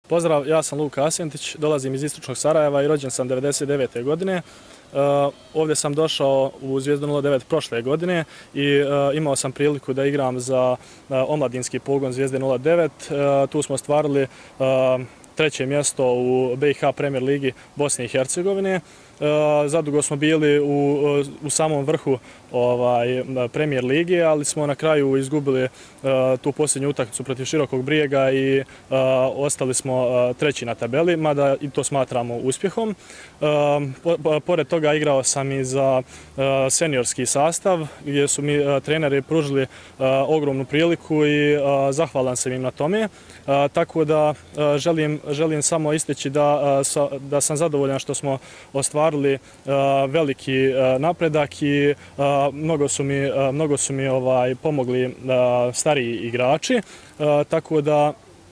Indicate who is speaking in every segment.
Speaker 1: Pozdrav, ja sam Luka Asjentić, dolazim iz istočnog Sarajeva i rođen sam 1999. godine. Ovdje sam došao u Zvijezdu 09 prošle godine i imao sam priliku da igram za omladinski pogon Zvijezde 09. Tu smo ostvarili treće mjesto u BiH Premier ligi Bosne i Hercegovine. Zadugo smo bili u samom vrhu Premier lige, ali smo na kraju izgubili tu posljednju utakmicu protiv Širokog Brijega i ostali smo treći na tabeli, mada i to smatramo uspjehom. Pored toga igrao sam i za seniorski sastav, gdje su mi treneri pružili ogromnu priliku i zahvalan sam im na tome. Tako da želim samo istaći da sam zadovoljan što smo ostvarili veliki napredak i mnogo su mi pomogli stariji igrači, tako da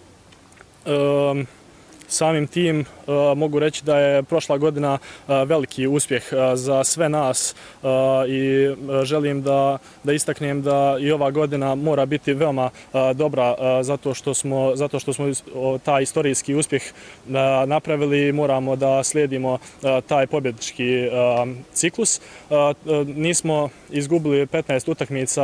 Speaker 1: samim tim mogu reći da je prošla godina veliki uspjeh za sve nas i želim da istaknem da i ova godina mora biti veoma dobra zato što smo taj istorijski uspjeh napravili i moramo da slijedimo taj pobjednički ciklus. Nismo izgubili 15 utakmica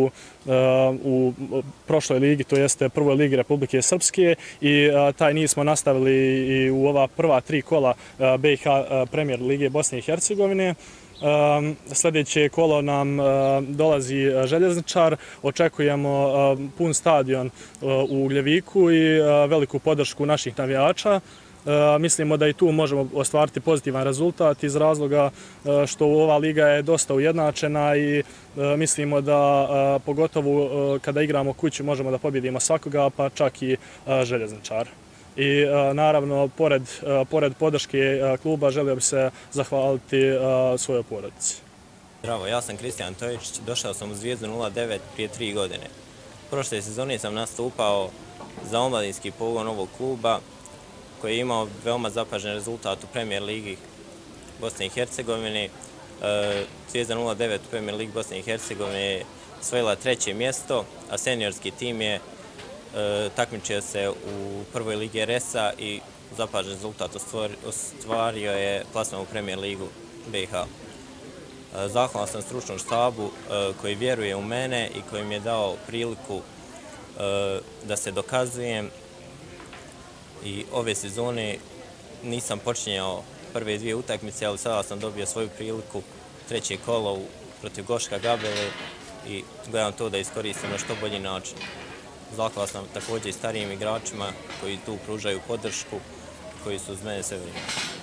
Speaker 1: u prošloj ligi, to jeste prvoj ligi Republike Srpske, i taj niz smo nastavili i u ova prva 3 kola BiH Premier lige Bosne i Hercegovine. Sljedeće kolo nam dolazi Željezničar, očekujemo pun stadion u Ugljeviku i veliku podršku naših navijača. Mislimo da i tu možemo ostvariti pozitivan rezultat iz razloga što ova liga je dosta ujednačena i mislimo da pogotovo kada igramo kući možemo da pobjedimo svakoga, pa čak i Željezničar. I naravno, pored podrške kluba, želio bih se zahvaliti svojoj porodici.
Speaker 2: Zdravo, ja sam Kristijan Tojičić, došao sam u Zvijezdu 09 prije 3 godine. Prošle sezone sam nastupao za omladinski pogon ovog kluba, koji je imao veoma zapažen rezultat u Premier ligi Bosne i Hercegovine. Zvijezda 09 u Premier ligi Bosne i Hercegovine je osvojila treće mjesto, a seniorski tim je takmičio se u prvoj ligi RS-a i zapažen rezultat ostvario je plasman u Premier ligu BiH. Zahvalan sam stručnom štabu koji vjeruje u mene i koji mi je dao priliku da se dokazujem. I ove sezone nisam počinjao prve 2 utakmice, ali sada sam dobio svoju priliku, treće kolo protiv Goška Gabele i gledam to da iskoristim na što bolji način. Zahvalan sam također i starijim igračima koji tu pružaju podršku, koji su uz mene sve vrijeme.